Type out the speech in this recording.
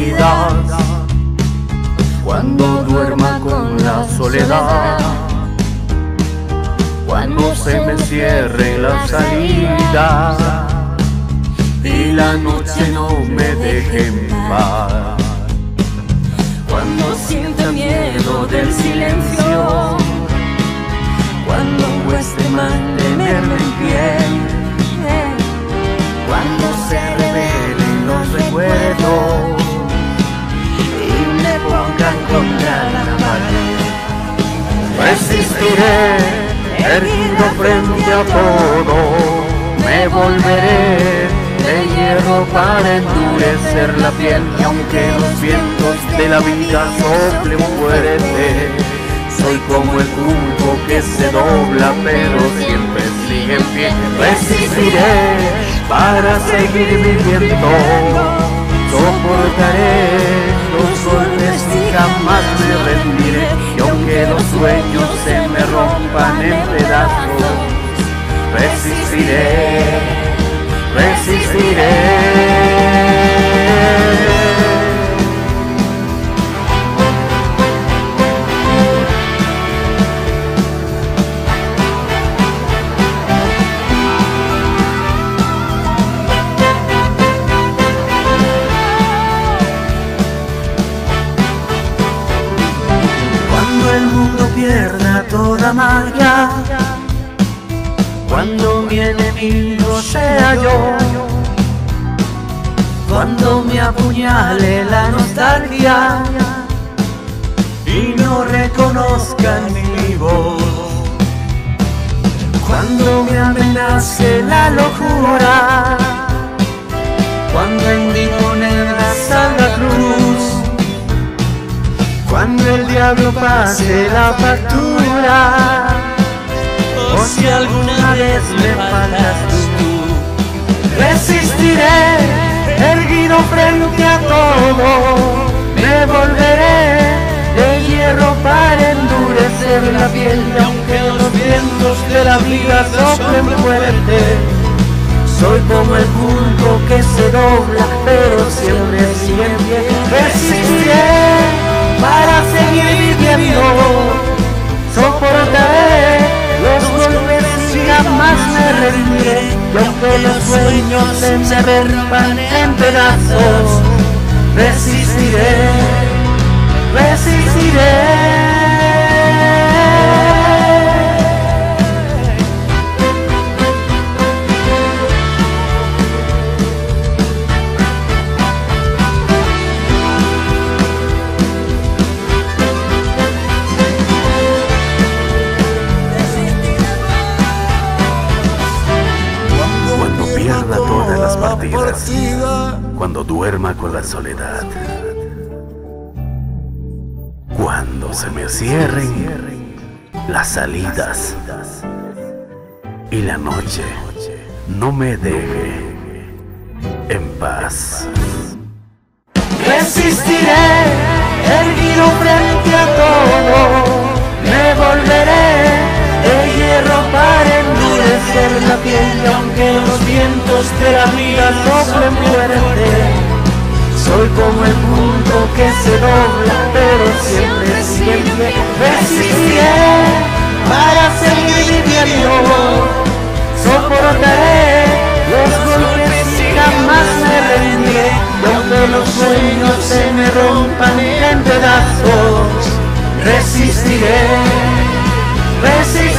heridas, cuando duerma con la soledad, cuando se me cierre la salida y la noche no me deje en paz, cuando sienta miedo del silencio, cuando cueste mantenerme en pie, cuando se revelen los recuerdos y me pongan contra la pared. Resistiré, erguido frente a todo, me volveré de hierro para endurecer la piel. Y aunque los vientos de la vida soplen fuerte, soy como el junco que se dobla pero siempre sigue en pie. Resistiré para seguir viviendo, soportaré los golpes y jamás me rendiré. Y aunque los sueños se me rompan en pedazos, resistiré, resistiré. Cuando el mundo pierda toda magia, cuando mi enemigo sea yo, cuando me apuñale la nostalgia y no reconozcan mi voz, cuando me amenace la locura, cuando en mi moneda salga cruz, cuando el diablo pase la factura, o si alguna vez me faltas tú, resistiré, erguido frente a todo, me volveré de hierro para endurecer la piel. Y aunque los vientos de la vida soplen fuerte, soy como el junco que se dobla pero siempre sigue en pie. Resistiré para seguir viviendo, soportaré los golpes y jamás me rendiré. Y aunque los sueños se me rompan en pedazos, resistiré, resistiré. Pierda todas las partidas, cuando duerma con la soledad, cuando se me cierren las salidas y la noche no me deje en paz. Resistiré, erguido frente a todo, me volveré de hierro para endurecer la piel. Y aunque los vientos de la vida soplen fuerte, soy como el punto que se dobla pero siempre siempre. Resistiré para seguir viviendo, soportaré los golpes y jamás me rendiré. Y aunque los sueños se me rompan en pedazos, resistiré, resistiré.